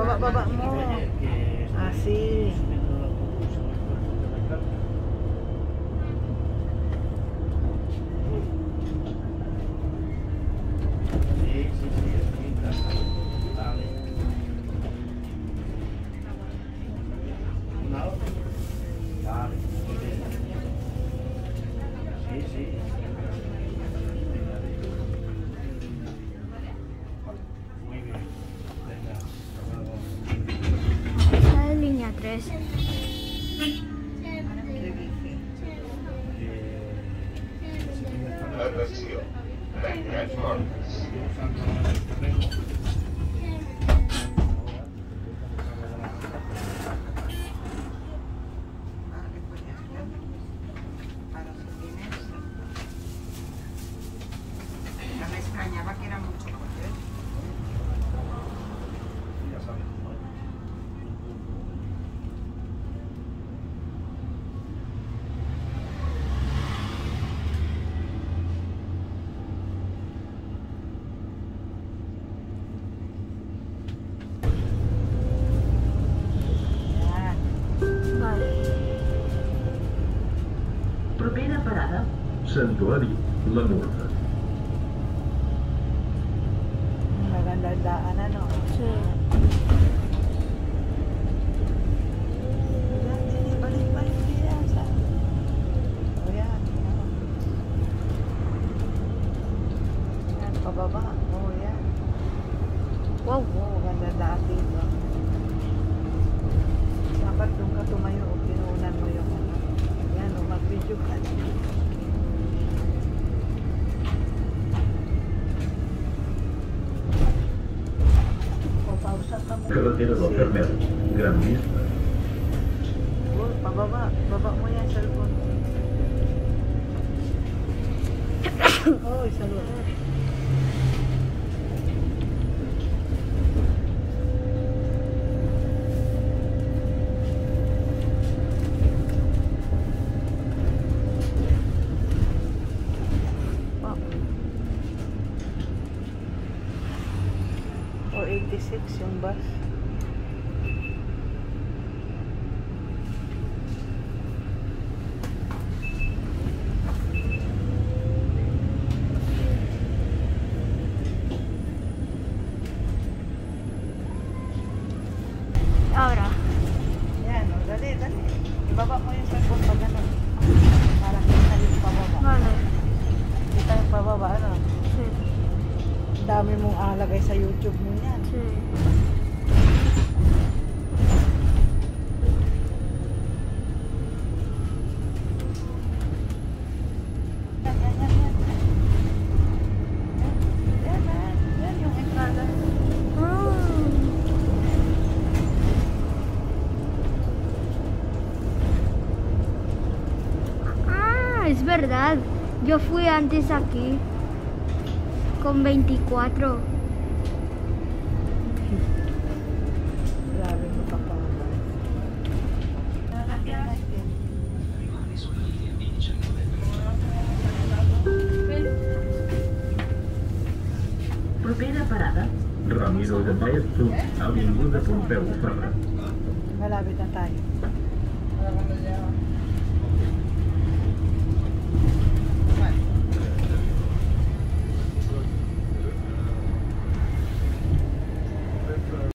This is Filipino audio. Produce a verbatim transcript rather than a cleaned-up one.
Baba-baba mo. Así. Atención, platforms. Ya me extrañaba que era mucho coche. Propera parada, Santuari La Murta. Magandang daan, ano? Sí. Yan, yan, balik, balik, yan. O yan. Yan, pababa. O yan. Wow. Oo, magandang daan dito. Dapat doon ka tumayo o pinuunan mo yung ano. Yan, o mag-video ka. O, pausa ka mo. Carretera del Carmel, Gran Vista. Oh, pababa. Baba mo yan, cellphone. Oh, isa loob. four eighty-six yung bus. Ahora. Yan, o, dali, dali. Ibaba mo yung cellphone pag ganun. Para kita yung pababa. Vale. Kita yung pababa, ano? Sí. Ang dami mong alagay sa YouTube mo yan. Sí. Yan, yan, yan, yan. Yan, yan, yan yung entrada. Ah, es verdad. Yo fui antes aquí con veinticuatro. Grabe mo pa pa. Propera parada, Ramiro de Maestro, Avinguda Pompeu Fabra. Malapit na tayo.